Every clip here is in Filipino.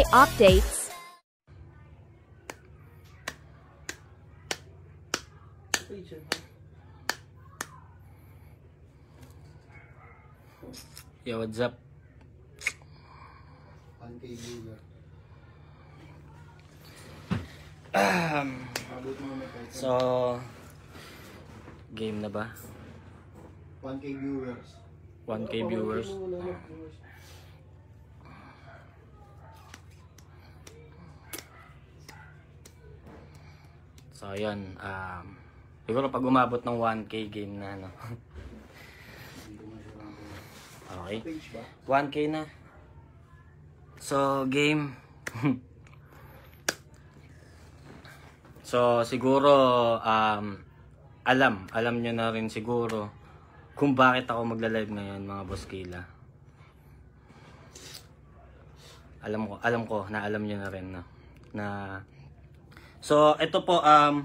updates. Yo, what's up? 1K viewer. So, game na ba? 1K viewers. 1K viewers. So, yun. Siguro pag umabot ng 1K game na, no? Okay. 1K na. So, game. So, siguro, alam nyo na rin siguro kung bakit ako magla-live ngayon, mga Boss Killa. Alam ko na alam nyo na rin, no? So, ito po,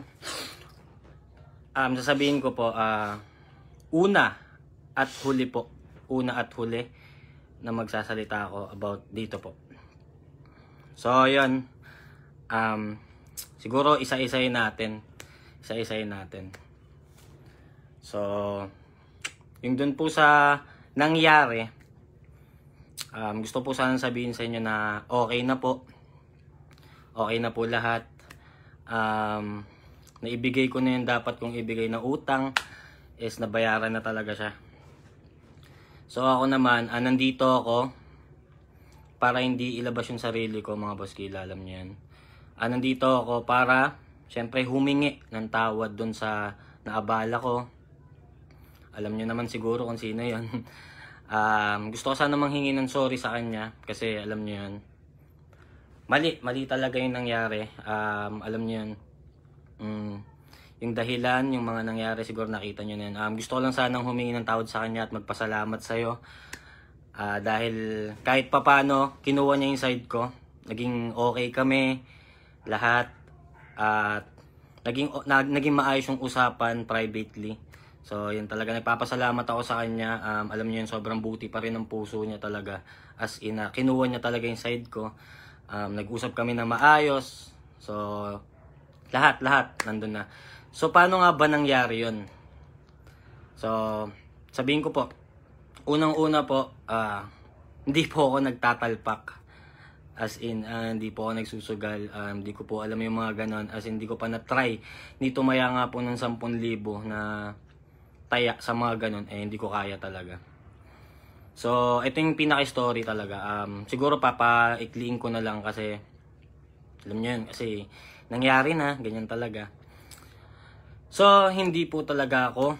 sasabihin ko po, una at huli na magsasalita ako about dito po. So, yun. Siguro isa-isayin natin. So, yung dun po sa nangyari, gusto po sana sabihin sa inyo na okay na po. Okay na po lahat. Naibigay ko na yung dapat kong ibigay na utang. Is nabayaran na talaga siya. So, ako naman, nandito ako para hindi ilabas yung sarili ko, mga Boss Killa, alam niyo yan. Nandito ako para, syempre, humingi ng tawad dun sa naabala ko. Alam niyo naman siguro kung sino yun. Gusto ko sana manghingi ng sorry sa kanya kasi alam niyo yun. Mali talaga yung nangyari. Alam niyo yun. Yung dahilan, yung mga nangyari, siguro nakita nyo na yun. Gusto ko lang sanang humingi ng tawad sa kanya at magpasalamat sa'yo. Dahil kahit papano, kinuha niya yung side ko. Naging okay kami, lahat. At naging maayos yung usapan privately. So, yun talaga. Nagpapasalamat ako sa kanya. Alam niyo yun, sobrang buti pa rin ng puso niya talaga. As in, kinuha niya talaga yung side ko. Nag-usap kami na maayos. So, lahat nandun na. So, paano nga ba nangyari yun? So, sabihin ko po, unang-una po, hindi po ako nagtatalpak. As in, hindi po ako nagsusugal. Hindi ko po alam yung mga ganon. As in, hindi ko pa na-try. Hindi tumaya nga po ng 10,000 na taya sa mga ganon. Hindi ko kaya talaga. So, ito yung pinaka-story talaga. Siguro papaikliin ko na lang kasi, alam nyo yun, kasi nangyari na, ganyan talaga. So, hindi po talaga ako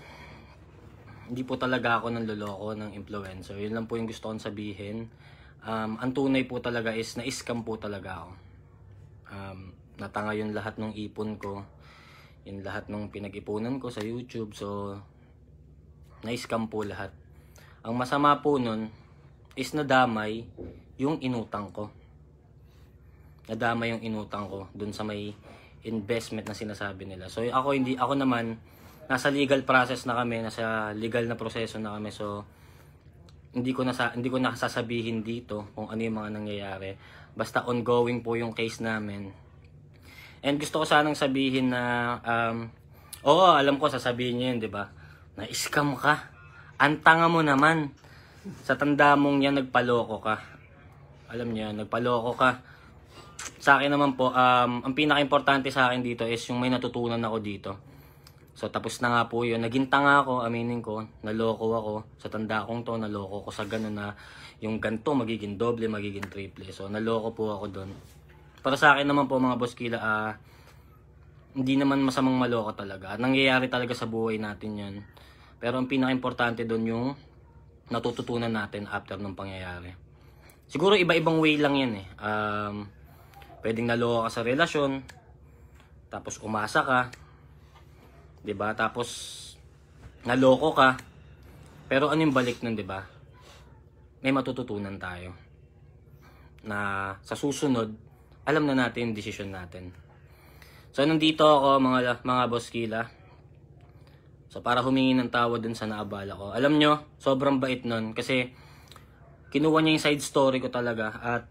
nanloloko ng influencer. Yun lang po yung gusto kong sabihin. Ang tunay po talaga is na-scam po talaga ako. Natanga yung lahat ng ipon ko. Yung lahat ng pinag-ipunan ko sa YouTube. So, na-scam po lahat. Ang masama po nun is nadamay yung inutang ko. Nadamay yung inutang ko dun sa may investment na sinasabi nila. So ako naman nasa legal process na kami, nasa legal na proseso na kami. So hindi ko na sasabihin dito kung ano yung mga nangyayari. Basta ongoing po yung case namin. And gusto ko sanang sabihin na oo, alam ko sasabihin niyo yun, 'di ba? Na scam ka. Ang tanga mo naman. Sa tanda mong yan nagpaloko ka. Alam niyo, nagpaloko ka. Sa akin naman po, ang pinaka-importante sa akin dito is yung may natutunan ako dito. So, tapos na nga po yun. Naging tanga ako, aminin ko. Naloko ako. Sa tanda kong to, naloko ko sa ganun na yung ganito magiging doble, magiging triple. So, naloko po ako doon. Para sa akin naman po, mga Boss Killa, hindi naman masamang maloko talaga. Nangyayari talaga sa buhay natin yun. Pero ang pinaka-importante doon yung natututunan natin after ng pangyayari. Siguro iba-ibang way lang yan eh. Pwedeng naloko ka sa relasyon, tapos umasa ka, 'di ba? Tapos naloko ka. Pero ano yung balik nun, 'di ba? May matututunan tayo. Na sa susunod, alam na natin yung desisyon natin. So nandito ako mga Boss Killa. So para humingi ng tawad dun sa naabala ko. Alam nyo, sobrang bait nun kasi kinuha niya yung side story ko talaga at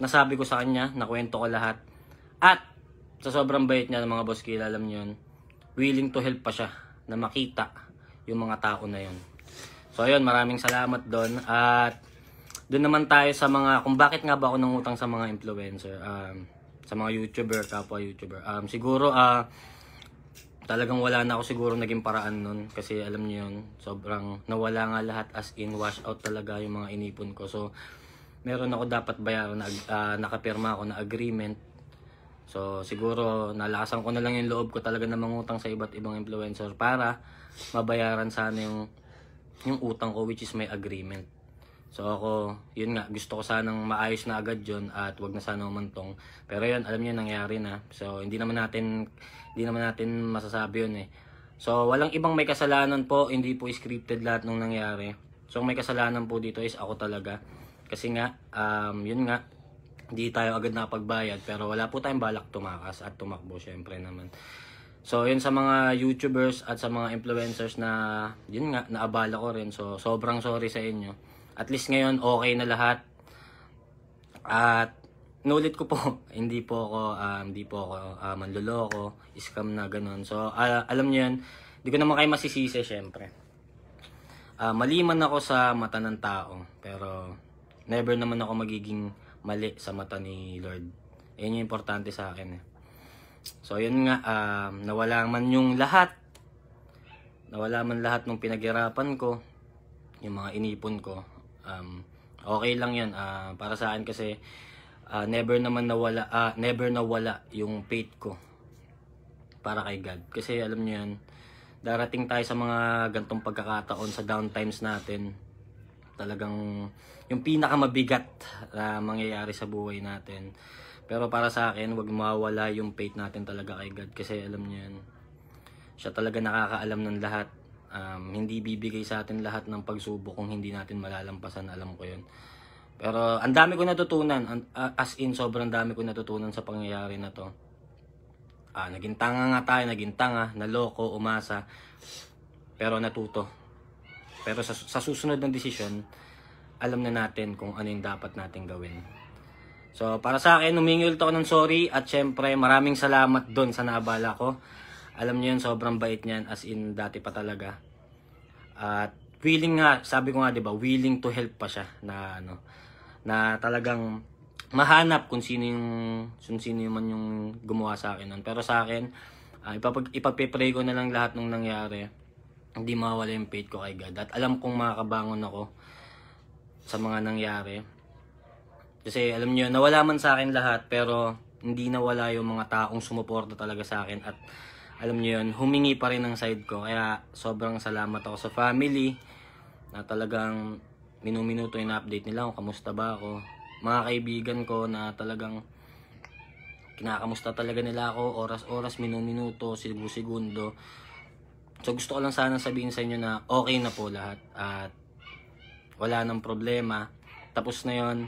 nasabi ko sa kanya, nakwento ko lahat. At sa sobrang bait niya ng mga boss kila, alam niyo yun, willing to help pa siya na makita yung mga tao na yun. So ayun, maraming salamat doon. At doon naman tayo sa mga, kung bakit nga ba ako nangutang sa mga influencer, sa mga YouTuber, kapwa YouTuber. Siguro, talagang wala na ako siguro naging paraan nun. Kasi alam niyo yun, sobrang nawala nga lahat, as in wash out talaga yung mga inipon ko. So, meron ako dapat bayaran, nakapirma ako na agreement. So, siguro, nalakasan ko na lang yung loob ko talaga na mangutang sa iba't ibang influencer para mabayaran sana yung utang ko, which is may agreement. So ako, yun nga, gusto ko sanang maayos na agad yun at wag na sana umantong. Pero yun, alam niyo nangyari na. So hindi naman natin masasabi yun eh. So walang ibang may kasalanan po, hindi po scripted lahat nung nangyari. So may kasalanan po dito is ako talaga. Kasi nga, yun nga, hindi tayo agad nakapagbayad pero wala po tayong balak tumakas at tumakbo syempre naman. So yun sa mga YouTubers at sa mga influencers na yun nga, naabala ko rin. So sobrang sorry sa inyo. At least ngayon okay na lahat. At nulit ko po, hindi po ako manloloko, scam na ganun. So alam niyo yun, hindi ko naman kayo masisisi syempre. Mali man ako sa mata ng tao, pero never naman ako magiging mali sa mata ni Lord. Yan yung importante sa akin eh. So yun nga, nawala man yung lahat. Nawala man lahat ng pinaghirapan ko, yung mga inipon ko. Okay lang yan para sa akin kasi never nawala yung faith ko para kay God. Kasi alam niyo yan, darating tayo sa mga gantong pagkakataon sa downtimes natin. Talagang yung pinakamabigat na mangyayari sa buhay natin. Pero para sa akin, wag mawala yung faith natin talaga kay God. Kasi alam niyo yan, siya talaga nakakaalam ng lahat. Hindi bibigay sa atin lahat ng pagsubok kung hindi natin malalampasan, alam ko yun. Pero ang dami ko natutunan, as in sobrang dami ko natutunan sa pangyayari na to. Naging tanga nga tayo, naging tanga, naloko, umasa, pero natuto. Pero sa susunod ng desisyon, alam na natin kung ano yung dapat natin gawin. So para sa akin, humingi ulit ako ng sorry at syempre maraming salamat doon sa naabala ko. Alam niyo yun, sobrang bait niyan, as in dati pa talaga. At willing nga, sabi ko nga 'di ba, willing to help pa siya na na talagang mahanap kung sino man yung gumawa sa akin nun. Pero sa akin, ipagpe-pray ko na lang lahat ng nangyari. Hindi mawala yung faith ko kay God. At alam kong makakabangon ako sa mga nangyari. Kasi alam niyo, nawala man sa akin lahat, pero hindi nawala yung mga taong sumuporta talaga sa akin. At alam niyo yun, humingi pa rin ng side ko. Kaya sobrang salamat ako sa family na talagang minuminuto yung update nila kung kamusta ba ako. Mga kaibigan ko na talagang kinakamusta talaga nila ako, oras-oras, minuminuto, segundo. So gusto ko lang sana sabihin sa inyo na okay na po lahat at wala nang problema. Tapos na yun.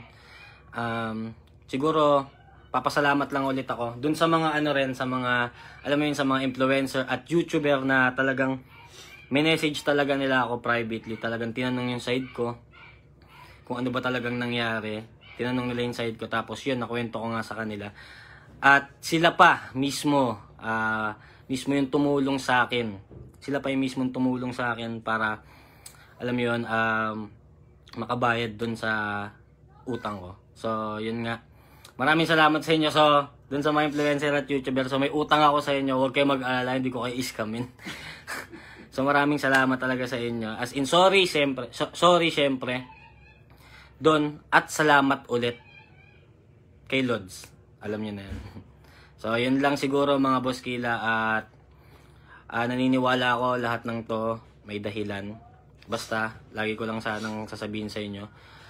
Siguro papasalamat lang ulit ako dun sa mga sa mga, alam mo yun, sa mga influencer at YouTuber na talagang message talaga nila ako privately. Talagang tinanong yung side ko kung ano ba talagang nangyari. Tinanong nila yung side ko, tapos yun, nakwento ko nga sa kanila. At sila pa mismo yung tumulong sa akin. Sila pa yung mismo tumulong sa akin para, alam mo yun, makabayad dun sa utang ko. So yun nga, maraming salamat sa inyo. So dun sa mga influencer at YouTuber, so may utang ako sa inyo, huwag kayo mag-alala, hindi ko kayo iskamin. So maraming salamat talaga sa inyo. As in, sorry syempre doon, at salamat ulit kay Lods. Alam niyo na yun. So yun lang siguro mga boss kila, at naniniwala ako lahat ng to may dahilan. Basta lagi ko lang sanang sasabihin sa inyo,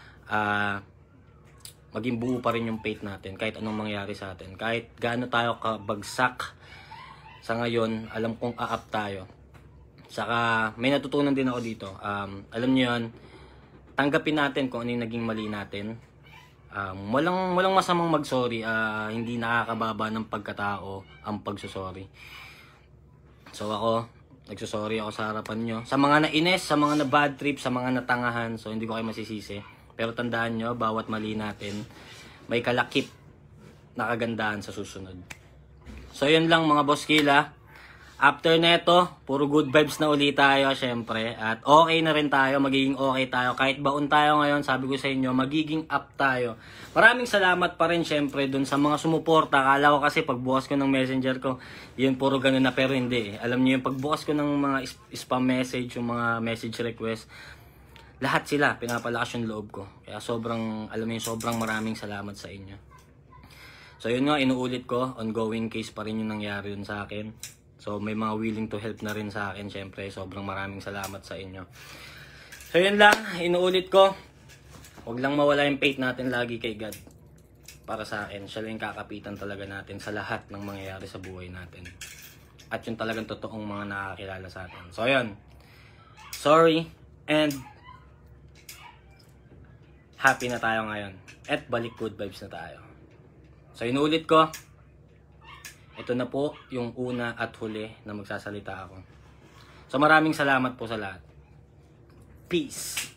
maging buo pa rin yung faith natin kahit anong mangyari sa atin. Kahit gaano tayo kabagsak sa ngayon, alam kong aap tayo. Saka may natutunan din ako dito. Alam niyo yun, tanggapin natin kung ano yung naging mali natin. Walang masamang mag-sorry. Hindi nakakababa ng pagkatao ang pagsusorry. So ako, nagsusorry ako sa harapan nyo. Sa mga nainis, sa mga na bad trip, sa mga natangahan, so hindi ko kayo masisisi. Pero tandaan nyo, bawat mali natin, may kalakip na kagandahan sa susunod. So yun lang mga boss kila. After neto, puro good vibes na ulit tayo syempre. At okay na rin tayo, magiging okay tayo. Kahit baon tayo ngayon, sabi ko sa inyo, magiging up tayo. Maraming salamat pa rin syempre dun sa mga sumuporta. Akala ko kasi pagbukas ko ng messenger ko, yun puro ganun na, pero hindi. Alam niyo yung pagbukas ko ng mga spam message, yung mga message request, lahat sila, pinapalakas yung loob ko. Kaya sobrang, alam niyo, sobrang maraming salamat sa inyo. So yun nga, inuulit ko, ongoing case pa rin yung nangyari dun sa akin. So may mga willing to help na rin sa akin, syempre. Sobrang maraming salamat sa inyo. So yun lang, inuulit ko. Huwag lang mawala yung faith natin lagi kay God. Para sa akin, siya lang yung kakapitan talaga natin sa lahat ng mangyayari sa buhay natin. At yung talagang totoong mga nakakilala sa atin. So yun, sorry and happy na tayo ngayon. At balik good vibes na tayo. So inuulit ko, ito na po yung una at huli na magsasalita ako. So maraming salamat po sa lahat. Peace!